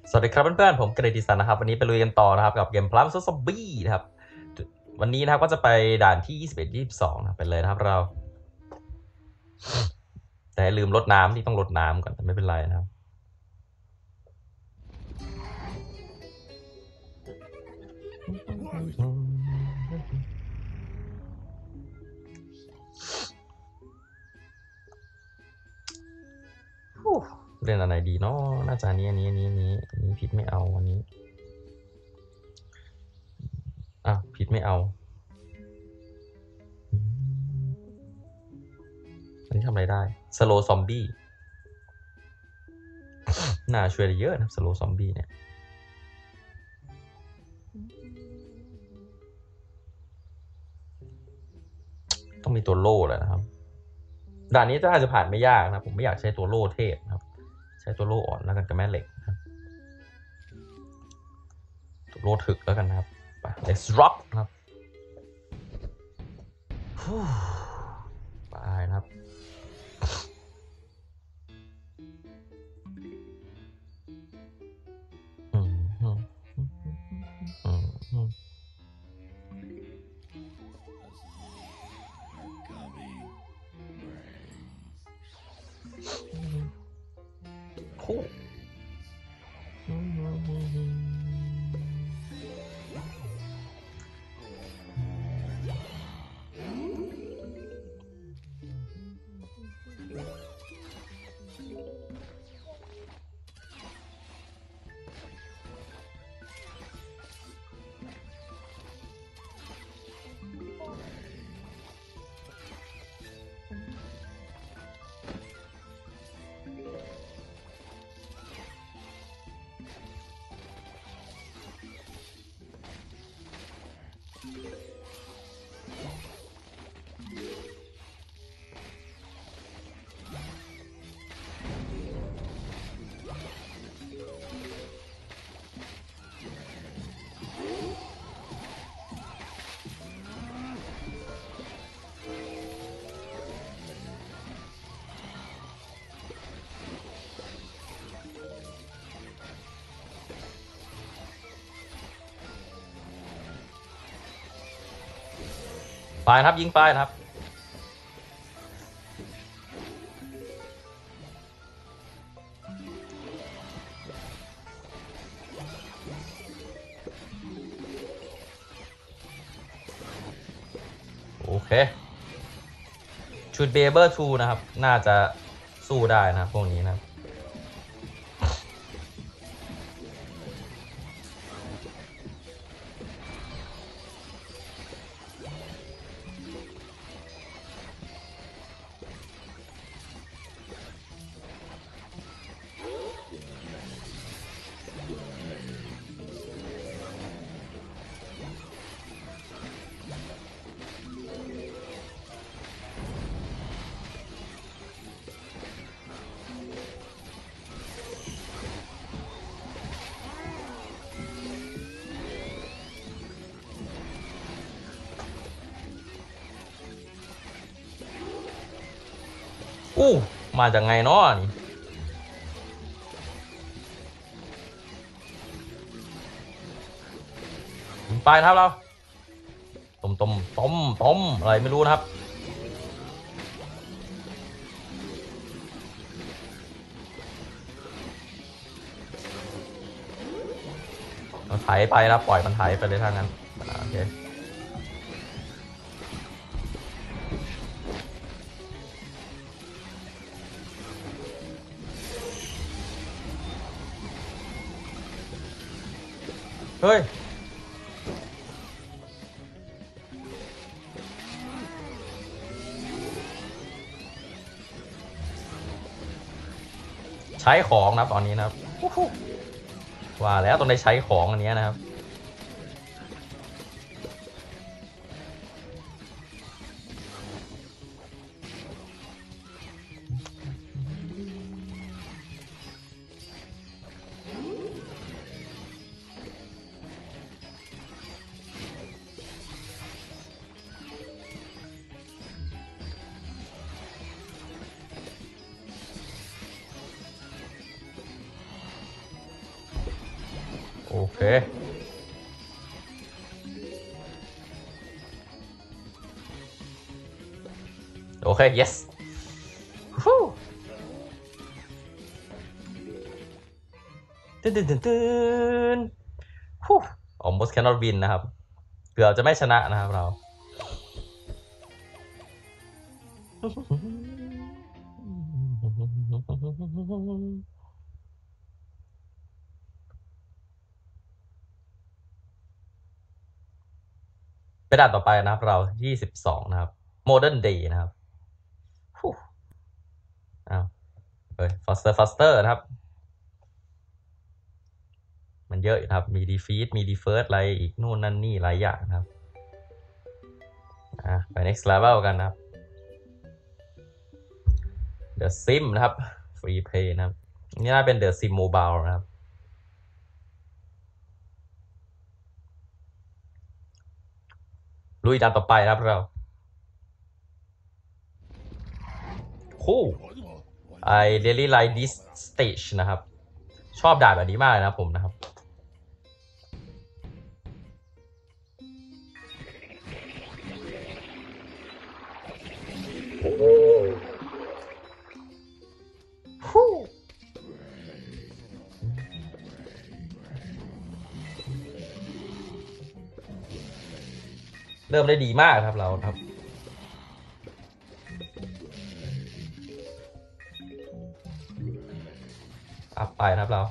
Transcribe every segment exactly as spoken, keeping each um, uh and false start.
สวัสดีครับเพื่อนๆผมเกรดิสันนะครับวันนี้ไปลุยกันต่อนะครับกับเกมพลัมซอมบี้นะครับวันนี้นะครับก็จะไปด่านที่ยี่สิบเอ็ด ยี่สิบสองนะไปเลยนะครับเราแต่ลืมลดน้ำที่ต้องลดน้ำก่อนแต่ไม่เป็นไรนะครับเล่นอะไรดีเนาะน่าจะนี้อันนี้อันนี้อันนี้อันนี้ผิดไม่เอาอันนี้อ่ะผิดไม่เอาอันนี้ทำอะไรได้สโลซอมบี้น่าช่วยได้เยอะนะสโลซอมบี้เนี่ยต้องมีตัวโล่แหละนะครับด่านนี้ถ้าจะผ่านไม่ยากนะผมไม่อยากใช้ตัวโล่เทพนะครับใช้ตัวโล่อ่อนแล้วกันกับแม่เหล็กนะครับตัวโล่ถึกแล้วกันนะครับไป let's rock นะครับไปนะครับอืมอืมอืมอืมคู่ไปครับยิงไปนะครับโอเคชุดเบเบอร์ทูนะครับน่าจะสู้ได้นะครับพวกนี้นะครับอู้มาจากไงเนาะนี่ยิงไปนะครับเราต้มต้มต้มต้มอะไรไม่รู้นะครับมันไถไปนะปล่อยมันไถไปเลยถ้างั้นโอเคเฮ้ยใช้ของนะตอนนี้นะครับว่าแล้วต้องได้ใช้ของอันนี้นะครับโอเคโอเค yes ฮู้ตึ้นตึ้นตึ้นตึ้นฮู้ almost cannot win นะครับเกือบจะไม่ชนะนะครับเราไปด่านต่อไปนะครับเรายี่สิบสองนะครับ modern day นะครับฮู้อ้าวเฮ้ย faster faster นะครับมันเยอะนะครับมี defeat มี deferred อะไรอีกนู่นนั่นนี่หลายอย่างนะครับอ่ะไป next level กันนะครับ The Sim นะครับ Free Play นะครับนี่น่าเป็น The Sim Mobile นะครับลุยด่านต่อไปนะครับเราคู่ I really like this stage นะครับชอบด่านแบบนี้มากเลยนะผมนะครับเริ่มได้ดีมากครับเราครับอัพไปนะครับเรา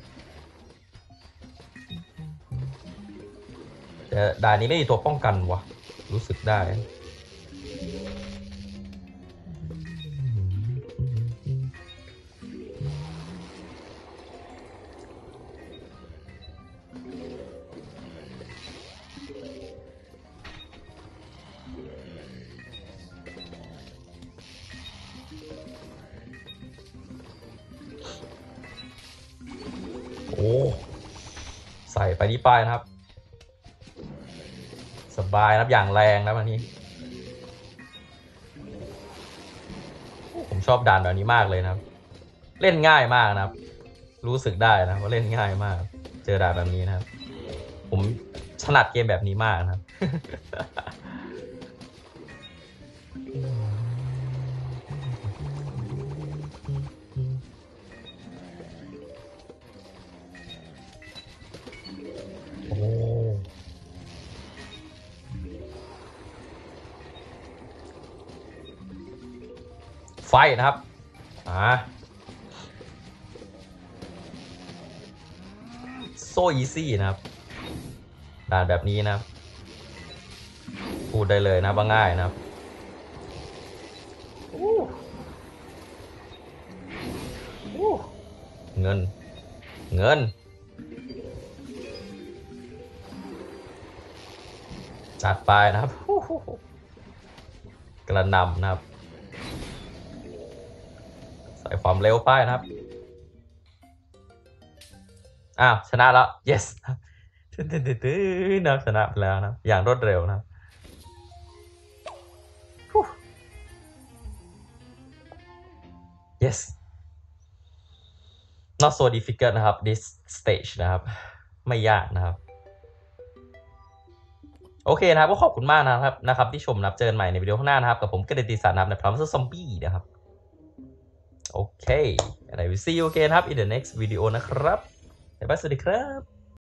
แต่ด่านนี้ไม่มีตัวป้องกันวะรู้สึกได้โอ้ใส่ไปที่ป้ายนะครับสบายนะครับอย่างแรงนะวันนี้ผมชอบด่านแบบนี้มากเลยนะครับเล่นง่ายมากนะครับรู้สึกได้นะว่าเล่นง่ายมากเจอด่านแบบนี้นะครับผมถนัดเกมแบบนี้มากนะครับไฟนะครับอ่าโซอีซี่นะครับด่านแบบนี้นะครับพูดได้เลยนะว่าง่ายนะครับเงินเงินจัดไปนะครับกระนำนะครับใส่ความเร็วไปนะครับอ้าวชนะแล้ว yes ตื้นตื้นตื้นนะชนะไปแล้วนะอย่างรวดเร็วนะ yes not so difficult นะครับ this stage นะครับไม่ยากนะครับโอเคนะครับก็ขอบคุณมากนะครับนะครับที่ชมนะครับเจอกันใหม่ในวิดีโอข้างหน้านะครับกับผมก็เดติสารนะครับในพร้อมซอมบี้นะครับโอเค and I will see you again ครับ in the next video นะครับบ๊ายบายสวัสดีครับ